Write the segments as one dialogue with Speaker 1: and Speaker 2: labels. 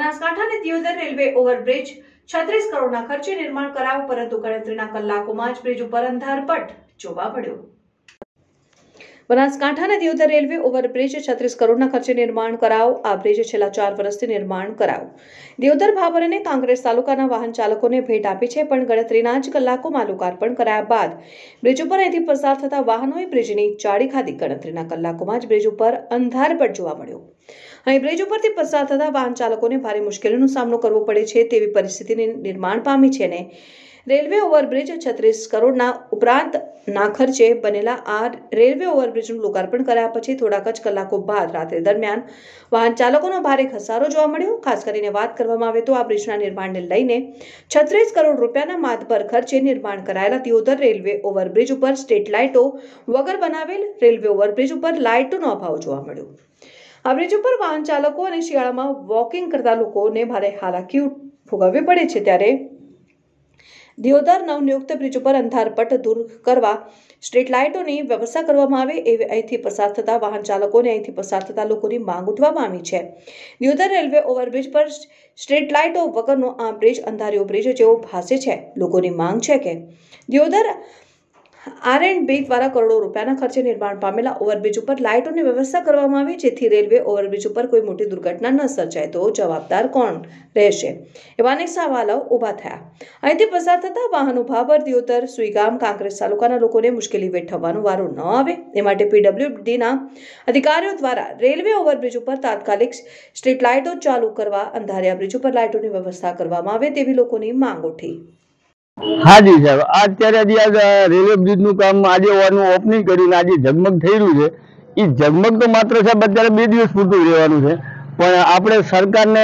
Speaker 1: બનાસકાંઠાને Deodar railway overbridge 36 કરોડના ખર્ચે નિર્માણ કરાયું, પરંતુ ગણતરીના કલાકોમાં જ બ્રિજ ઉપર અંધારપટ જોવા મળ્યો। બનાસકાંઠાના દિયોદર રેલવે ઓવરબ્રિજ 36 કરોડના ખર્ચે નિર્માણ કરાયું। આ બ્રિજ છેલ્લા 4 વર્ષથી નિર્માણ કરાયું। દિયોદર, ભાભર અને કાંકરેજ તાલુકાના વાહન ચાલકોને ભેટ આપી છે, પણ ગણતરીના જ કલાકોમાં લોકાર્પણ કરાયા બાદ બ્રિજ ઉપર અહીંથી પસાર થતા વાહનોએ બ્રિજની ચાળી ખાધી। ગણતરીના કલાકોમાં જ બ્રિજ ઉપર અંધારપટ જોવા મળ્યો। અહીં બ્રિજ ઉપરથી પસાર થતા વાહન ચાલકોને ભારે મુશ્કેલીનો સામનો કરવો પડે છે તેવી પરિસ્થિતિની નિર્માણ પામી છે અને રેલવે ઓવરબ્રિજ 36 કરોડના ઉપરાંતના ખર્ચે બનેલા આ રેલવે ઓવરબ્રિજનું લોકાર્પણ કર્યા પછી થોડાક જ કલાકો બાદ રાત્રિ દરમિયાન વાહન ચાલકોનો ભારે ઘસારો જોવા મળ્યો। ખાસ કરીને વાત કરવામાં આવે તો આ બ્રિજના નિર્માણને લઈને 36 કરોડ રૂપિયાના માતબર ખર્ચે નિર્માણ કરાયેલા દિયોદર રેલવે ઓવરબ્રિજ ઉપર સ્ટ્રીટ લાઇટો વગર બનાવેલ રેલવે ઓવરબ્રિજ ઉપર લાઇટોનો અભાવ જોવા મળ્યો। આ બ્રિજ ઉપર વાહન ચાલકો અને શિયાળામાં વોકિંગ કરતા લોકોને ભારે હાલાકી ભોગવવી પડે છે, ત્યારે દિયોદર નવનિયુક્ત બ્રિજ ઉપર અંધારપટ દૂર કરવા સ્ટ્રીટ લાઇટોની વ્યવસ્થા કરવામાં આવે એવી અહીંથી પસાર થતા વાહન ચાલકોને અહીંથી પસાર થતા લોકોની માંગ ઉઠવા પામી છે। દિયોદર રેલવે ઓવરબ્રિજ પર સ્ટ્રીટ લાઇટો વગરનો આ બ્રિજ અંધારિયો બ્રિજ જેવો ભાસે છે। લોકોની માંગ છે કે દિયોદર R&B દ્વારા કરોડો રૂપિયાના ખર્ચે નિર્માણ પામેલા ઓવરબ્રિજ ઉપર લાઇટોની વ્યવસ્થા કરવામાં આવે, જેથી રેલવે ઓવરબ્રિજ ઉપર કોઈ મોટી દુર્ઘટના ન સર્જાય તો જવાબદાર કોણ રહેશે એવા અનેક સવાલો ઊભા થયા। અહીંથી પસાર થતા વાહનો ભાભર, દિયોદર, સુઈગામ, કાંકરેજ તાલુકાના લોકોને મુશ્કેલી વેઠવવાનો વારો ન આવે એ માટે PWDના અધિકારીઓ દ્વારા રેલવે ઓવરબ્રિજ ઉપર તાત્કાલિક સ્ટ્રીટ લાઇટો ચાલુ કરવા, અંધારિયા બ્રિજ ઉપર લાઇટોની વ્યવસ્થા કરવામાં આવે તેવી લોકોની માંગ ઉઠી।
Speaker 2: हाँ जी साहब, અત્યારે રેલવે બ્રિજનું કામ આજે ઓપનિંગ કર્યું, આજે ઝગમગ થઈ રહ્યું છે। એ ઝગમગ તો માત્ર સાહેબ અત્યારે 2 દિવસ પૂરતું રહેવાનું છે, પણ આપણે સરકારને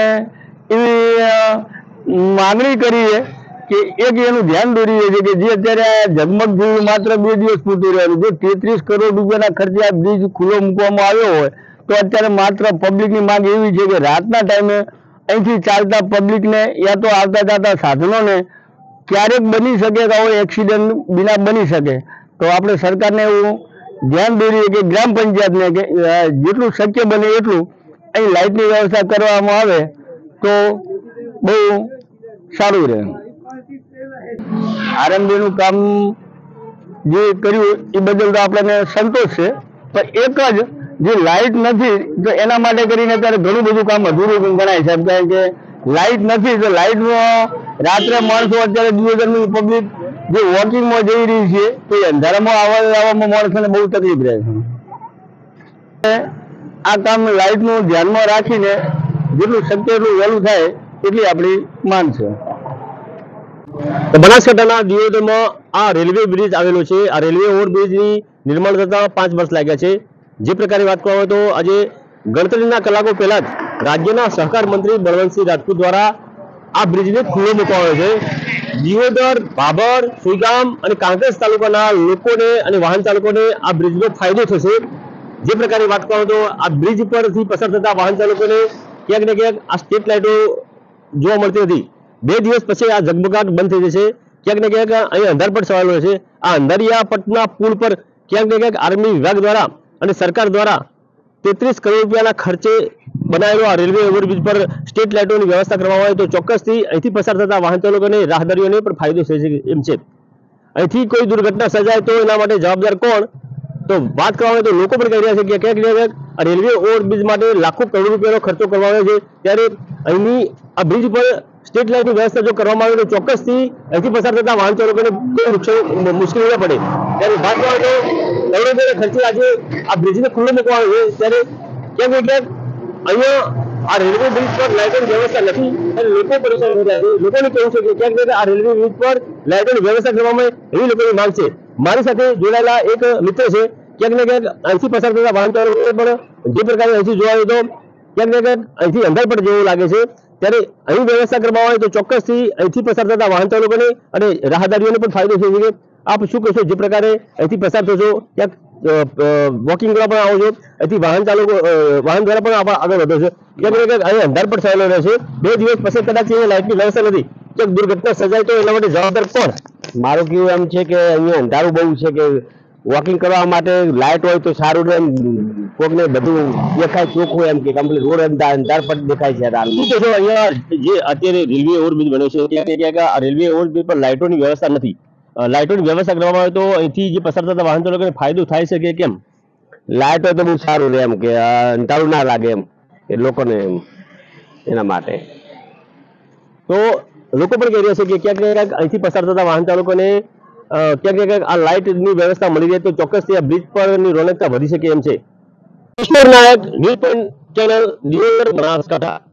Speaker 2: એવી માંગણી કરી છે કે એક એનું ધ્યાન દોરીએ છે કે જે અત્યારે ઝગમગ થયું માત્ર 2 દિવસ પૂરતું રહેવાનું। જો 33 કરોડ રૂપિયાના ખર્ચે આ બ્રિજ ખુલ્લો મૂકવામાં આવ્યો હોય તો અત્યારે માત્ર પબ્લિકની માંગ એવી છે કે રાતના ટાઈમે અહીંથી ચાલતા પબ્લિકને યા તો આવતા જતા સાધનોને ક્યારેક બની શકે કે આવો એક્સિડન્ટ બિના બની શકે, તો આપણે સરકારને એવું ધ્યાન દોરીએ કે ગ્રામ પંચાયતને કે જેટલું શક્ય બને એટલું અહીં લાઇટની વ્યવસ્થા કરવામાં આવે તો બહુ સારું રહે। R&Bનું કામ જે કર્યું એ બદલ તો આપણને સંતોષ છે, પણ એક જ જે લાઇટ નથી તો એના માટે કરીને અત્યારે ઘણું બધું કામ અધૂરું ગણાય છે, કારણ કે લાઇટ નથી તો લાઇટનો રાત્રે માણસો અત્યારે દિયોદરની પબ્લિક જે વોકિંગમાં જઈ રહી છે તો અંધારામાં આવવામાં માણસોને બહુ તકલીફ રહે છે। આ કામ લાઇટનું ધ્યાનમાં રાખીને જેટલું શક્ય એટલું વહેલું થાય એટલી આપણી માંગ છે।
Speaker 3: બનાસકાંઠાના દિયોદરમાં આ રેલવે બ્રિજ આવેલો છે। આ રેલવે ઓવરબ્રિજની નિર્માણ થતા 5 વર્ષ લાગ્યા છે। જે પ્રકારે વાત કરવામાં આવે તો આજે ગણતરીના કલાકો પહેલા જ રાજ્યના સહકાર મંત્રી બળવંતસિંહ રાજપૂત દ્વારા આ બ્રિજને ખુલ્લો મૂકવામાં આવ્યો છે। દિયોદર, ભાભર, સુઈગામ અને કાંકરેજ તાલુકાના લોકોને અને વાહન ચાલકોને આ બ્રિજનો ફાયદો થશે। જે પ્રકારે વાત કરવામાં તો આ બ્રિજ પરથી પસાર થતા વાહન ચાલકોને ક્યાંક ને ક્યાંક આ સ્ટ્રીટ લાઇટો જોવા મળતી હતી। 2 દિવસ પછી આ ઝગમગાટ બંધ થઈ જશે। ક્યાંક ને ક્યાંક અહીં અંધારપટ છવાયેલો છે। આ અંધારિયાપટના પુલ પર ક્યાંક ને ક્યાંક આર્મી વિભાગ દ્વારા અને સરકાર દ્વારા 33 કરોડ રૂપિયાના ખર્ચે બનાવેલો આ રેલવે ઓવરબ્રિજ પર સ્ટ્રીટ લાઇટોની વ્યવસ્થા કરવામાં આવે તો ચોક્કસથી અહીંથી પસાર થતા વાહન ચાલકોને રાહદારીઓને પણ ફાયદો થઈ શકે એમ છે। અહીંથી કોઈ દુર્ઘટના સર્જાય તો એના માટે જવાબદાર કોણ? તો વાત કરવામાં આવે તો લોકો પણ કહી રહ્યા છે કે ક્યાંક ને ક્યાંક આ રેલવે ઓવરબ્રિજ માટે લાખો કરોડ રૂપિયાનો ખર્ચો કરવામાં આવે છે, ત્યારે અહીંની આ બ્રિજ પર સ્ટ્રીટ લાઇટની વ્યવસ્થા જો કરવામાં આવે તો ચોક્કસથી અહીંથી પસાર થતા વાહન ચાલકોને કોઈ મુશ્કેલી ન પડે। ત્યારે વાત કરવામાં આવે તો કરોડો રૂપિયાના ખર્ચે આજે આ બ્રિજને ખુલ્લો મૂકવામાં આવ્યો છે, ત્યારે ક્યાંક ને ક્યાંક અહીંયા આ રેલવે બ્રિજ પર લાઇટોની વ્યવસ્થા નથી અને લોકો પરેશાન થઈ રહ્યા છે। લોકોને કહેવું છે કે ક્યાંક ને આ રેલવે બ્રિજ પર લાઇટોની વ્યવસ્થા કરવામાં આવે એવી લોકોની માંગ છે। મારી સાથે જોડાયેલા એક મિત્ર છે, ક્યાંક ને ક્યાંક અહીંથી પસાર થતા વાહન ચાલકોને પણ જે પ્રકારે અહીંથી જોવા આવે તો ક્યાંક ને ક્યાંક અહીંથી અંધારપટ જેવું લાગે છે, ત્યારે અહીં વ્યવસ્થા કરવામાં આવે તો ચોક્કસથી અહીંથી પસાર થતા વાહન ચાલકોને અને રાહદારીઓને પણ ફાયદો થઈ શકે। આપ શું કહેશો? જે પ્રકારે અહીંથી પસાર થશો ક્યાંક વોકિંગ કરવા પણ આવો છો, અહીંથી વાહન દ્વારા પણ આગળ વધો છો, ક્યાંક ને ક્યાંક અહીં અંધારપટ છવાયેલો રહે છે। 2 દિવસ પછી કદાચ લાઇટની વ્યવસ્થા નથી, ક્યાંક દુર્ઘટના સર્જાય તો એના માટે જવાબદાર કોણ?
Speaker 2: મારું કહેવું એમ છે કે અહીંયા અંધારું બહુ છે કે
Speaker 3: વોકિંગ કરવા માટે લાઇટ હોય તો સારું રહે, કોકને બધું દેખાય ચોખ્ખું એમ કે કમ્પ્લીટ રોડ અંધાર પર દેખાય છે. શું કહેશો, અહીંયા જે અત્યારે રેલવે ઓવરબ્રિજ બન્યો છે ત્યાં ક્યાંક આ રેલવે ઓવરબ્રિજ પર લાઇટોની વ્યવસ્થા નથી. લાઇટોની વ્યવસ્થા કરવામાં આવે તો અહીંથી જે પસાર થતા વાહન ચાલકોને ફાયદો થાય છે કે કેમ?
Speaker 2: લાઇટ હોય તો બહુ સારું રહે એમ કે અંધારું ના લાગે એમ કે લોકોને એમ એના માટે.
Speaker 3: તો લોકો પણ કહી રહ્યા છે કે ક્યાંક ને ક્યાંક અહીંથી પસાર થતા વાહન ચાલકોને ક્યાંક ને ક્યાંક આ લાઇટની વ્યવસ્થા મળી રહે તો ચોક્કસથી આ બ્રિજ પરની રોનકતા વધી શકે એમ છે. Kishore Nayak, news point channel, Deodar, Banaskantha.